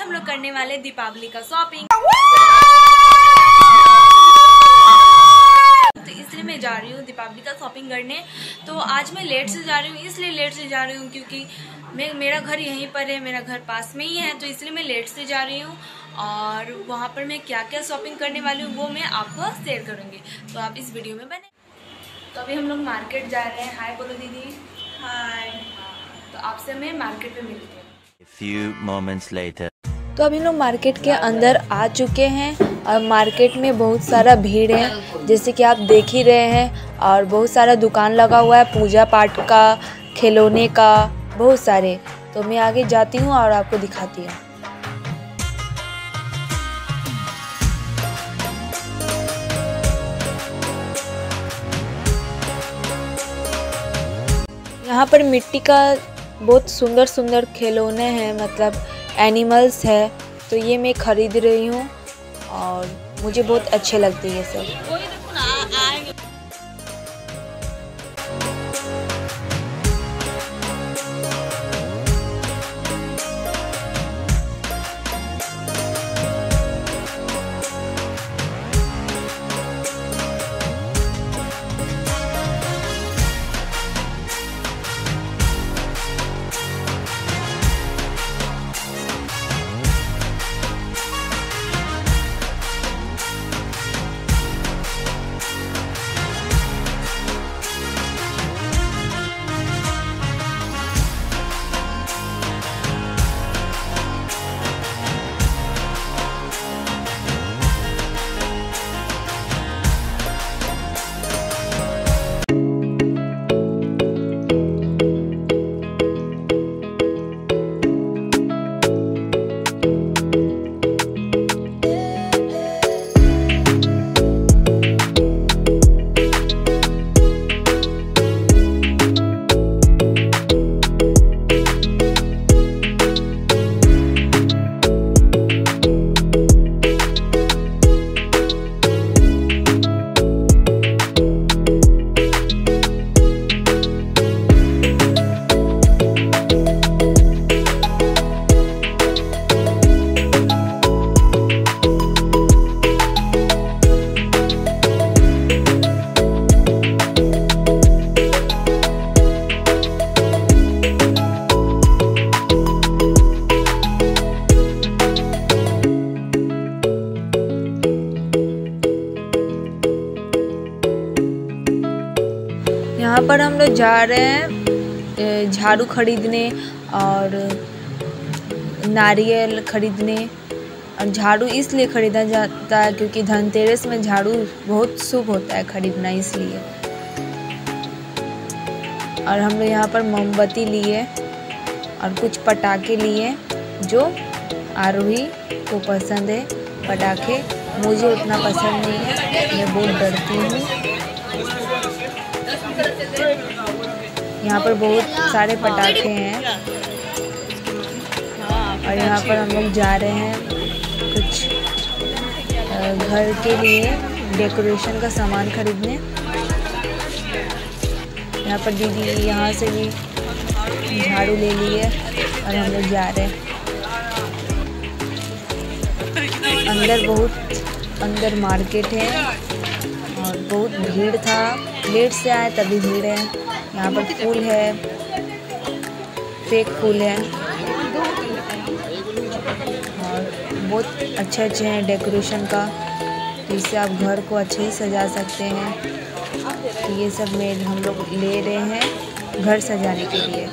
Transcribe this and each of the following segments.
हम लोग करने वाले दीपावली का शॉपिंग। तो इसलिए मैं जा रही हूँ दीपावली का शॉपिंग करने। तो आज मैं लेट से जा रही हूँ, इसलिए लेट से जा रही हूँ क्योंकि मेरा घर यहीं पर है, मेरा घर पास में ही है, तो इसलिए मैं लेट से जा रही हूँ। और वहाँ पर मैं क्या क्या शॉपिंग करने वाली हूँ वो मैं आपको शेयर करूँगी, तो आप इस वीडियो में बने। तो अभी हम लोग मार्केट जा रहे हैं। हाय बोलो दीदी। हाय। तो आपसे मैं मार्केट में मिलती हूँ। Few moments later. तो अभी लोग मार्केट के अंदर आ चुके हैं और मार्केट में बहुत सारा भीड़ है, जैसे कि आप देख ही रहे हैं। और बहुत सारा दुकान लगा हुआ है, पूजा पाठ का, खिलौने का, बहुत सारे। तो मैं आगे जाती हूँ और आपको दिखाती हूँ। यहाँ पर मिट्टी का बहुत सुंदर सुंदर खिलौने हैं, मतलब एनिमल्स है। तो ये मैं खरीद रही हूँ और मुझे बहुत अच्छे लगते हैं ये सब। यहाँ पर हम लोग जा रहे हैं झाड़ू खरीदने और नारियल खरीदने। और झाड़ू इसलिए खरीदा जाता है क्योंकि धनतेरस में झाड़ू बहुत शुभ होता है खरीदना, इसलिए। और हम लोग यहाँ पर मोमबत्ती लिए और कुछ पटाखे लिए जो आरोही को पसंद है। पटाखे मुझे उतना पसंद नहीं है, मैं बहुत डरती हूँ। यहाँ पर बहुत सारे पटाखे हैं और यहाँ पर हम लोग जा रहे हैं कुछ घर के लिए डेकोरेशन का सामान खरीदने। यहाँ पर दीदी यहाँ से भी झाड़ू ले लिए और हम लोग जा रहे हैं अंदर मार्केट है और बहुत भीड़ था। लेट से आए तभी भीड़ है। यहाँ पर फूल है, फेक फूल है और बहुत अच्छे हैं डेकोरेशन का, तो इससे आप घर को अच्छे ही सजा सकते हैं। तो ये सब में हम लोग ले रहे हैं घर सजाने के लिए,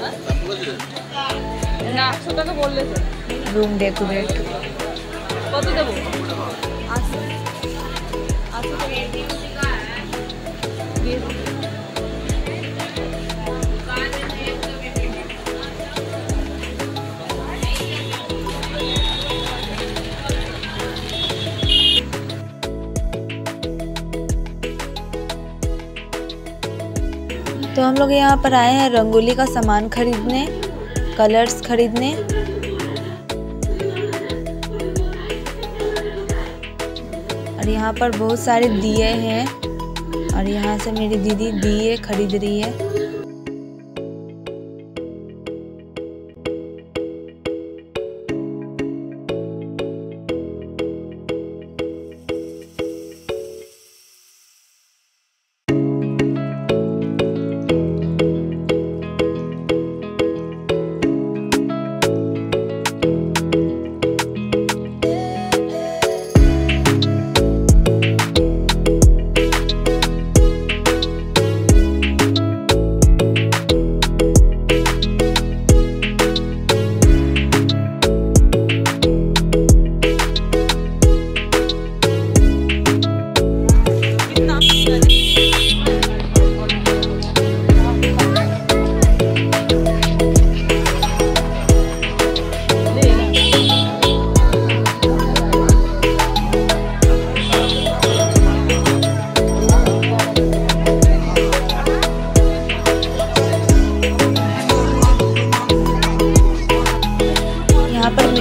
रूम डेकोरेट। तो हम लोग यहाँ पर आए हैं रंगोली का सामान खरीदने, कलर्स खरीदने। और यहाँ पर बहुत सारे दिए हैं और यहाँ से मेरी दीदी दिए खरीद रही है।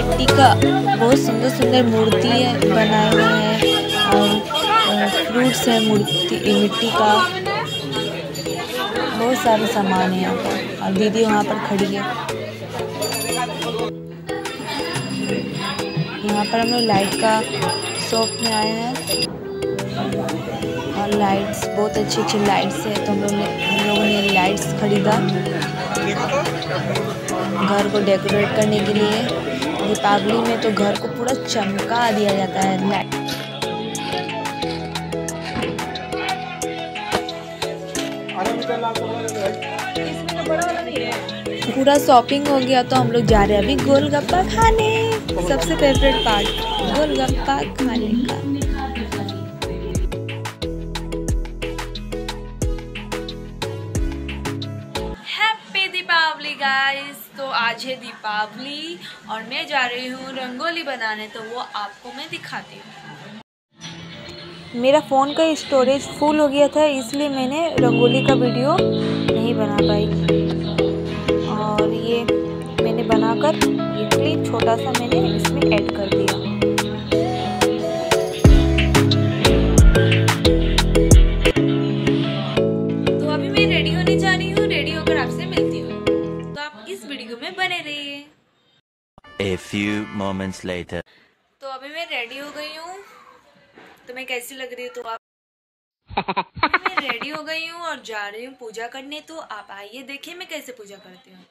मिट्टी का बहुत सुंदर सुंदर मूर्ति बनाए हुए हैं और फ्रूट्स है मिट्टी का। बहुत सारे सामान है यहाँ पर और दीदी वहाँ पर खड़ी है। यहाँ पर हम लोग लाइट का शॉप में आए हैं और लाइट्स बहुत अच्छी अच्छी लाइट्स है, तो हम लोगों ने लाइट्स खरीदा घर को डेकोरेट करने के लिए। दीपावली में तो घर को पूरा चमका दिया जाता है लाइट। पूरा शॉपिंग हो गया तो हम लोग जा रहे हैं अभी गोलगप्पा खाने। सबसे फेवरेट पार्ट गोलगप्पा खाने का। Happy Deepavali guys. तो आज है दीपावली और मैं जा रही हूँ रंगोली बनाने, तो वो आपको मैं दिखाती हूँ। मेरा फ़ोन का स्टोरेज फुल हो गया था, इसलिए मैंने रंगोली का वीडियो नहीं बना पाई। और ये मैंने बनाकर ये क्लिप छोटा सा मैंने इसमें ऐड कर दिया। तो अभी मैं रेडी होने जा रही हूँ, रेडी होकर आपसे मिलती हूँ। तो आप इस वीडियो में बने रहिए। A few moments later. तो अभी मैं रेडी हो गई हूँ, तो मैं कैसी लग रही हूँ तो आप मैं रेडी हो गई हूँ और जा रही हूँ पूजा करने। तो आप आइए देखिए मैं कैसे पूजा करती हूँ।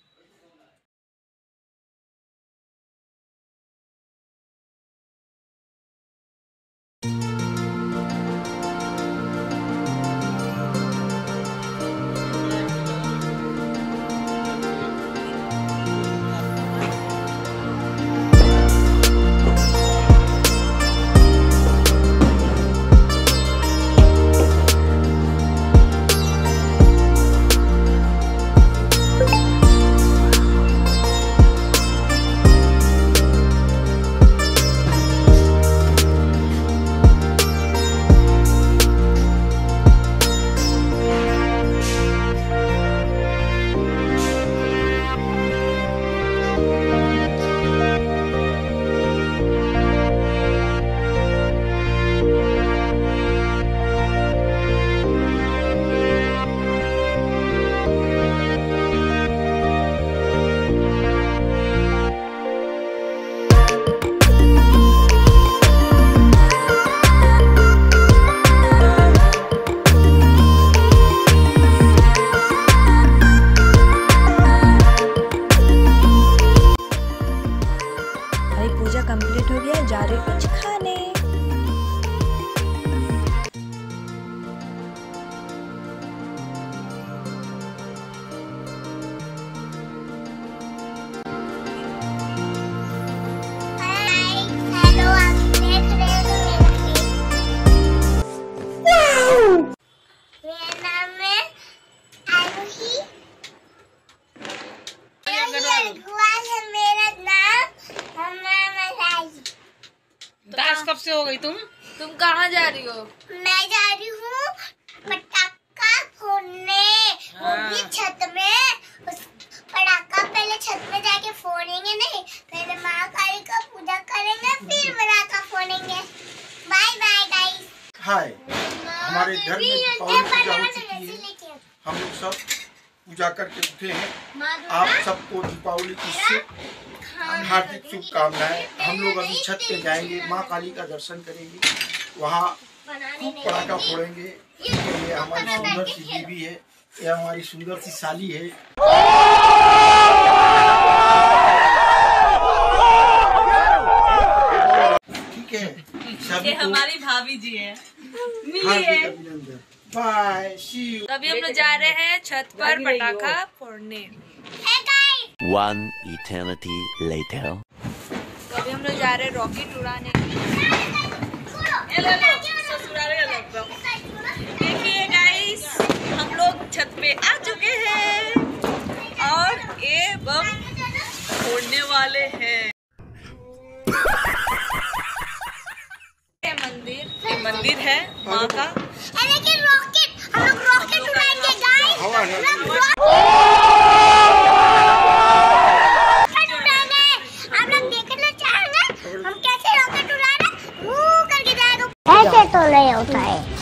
पूजा कंप्लीट हो गया, जा रही हूँ कुछ खाने। कब से हो गई तुम कहाँ जा रही हो? मैं जा रही हूँ पटाखा फोड़ने, वो भी छत में। पटाखा पहले छत में जाके फोड़ेंगे, नहीं पहले माँ काली का पूजा करेंगे, फिर पटाखा फोड़ेंगे। Bye bye guys. हाय, हमारे घर में दीपावली पूजा हो चुकी है। हम लोग सब पूजा करके उठे हैं। आप सबको दीपावली की हार्दिक शुभकामनाएं। हम लोग अभी छत पे जाएंगे, माँ काली का दर्शन करेंगे, वहाँ खूब पटाखा फोड़ेंगे। ये हमारी सुंदर सी बीवी है, ये हमारी सुंदर सी साली है। ठीक है, ये हमारी भाभी जी है। हार्दिक अभिनंदन। Bye, see you. तो अभी हम लोग जा रहे हैं छत पर पटाखा फोड़ने। One eternity later. तो अभी हम लोग जा रहे हैं रॉकेट उड़ाने। देखिए गाइस, हम लोग छत पे आ चुके हैं और ये बम फोड़ने वाले हैं। ये मंदिर है माँ का। रॉकेट, हम लोग रॉकेट उड़ाएंगे गाइस। आप लोग देख हम कैसे रॉकेट उड़ा रहे वो करके जाएगा, ऐसे तो नहीं होता है।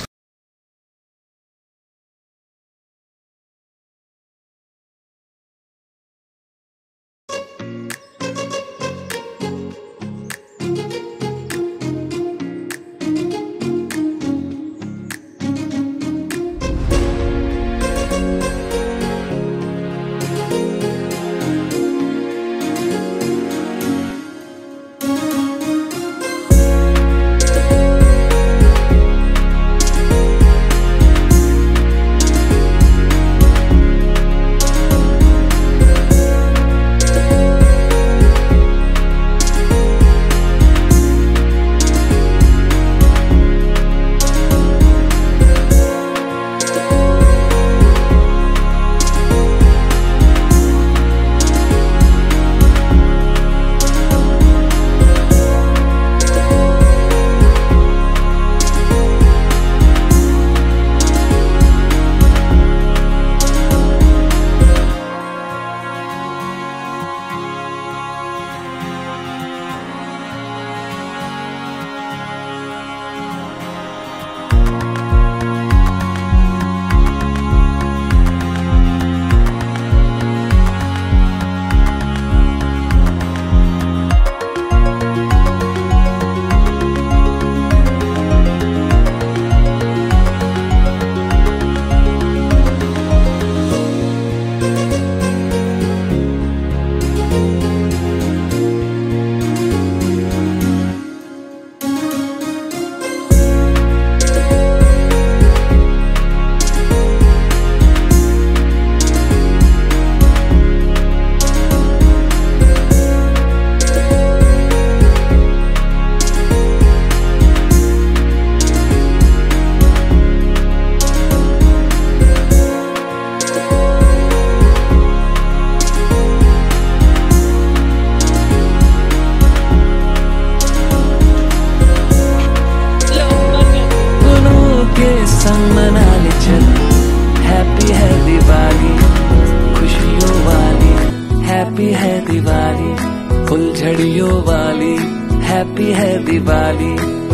हैप्पी है दिवाली फुलझड़ियों वाली, हैप्पी है दिवाली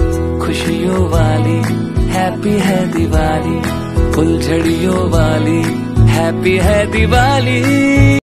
खुशियों वाली, हैप्पी है दिवाली फुलझड़ियों वाली, हैप्पी है दिवाली।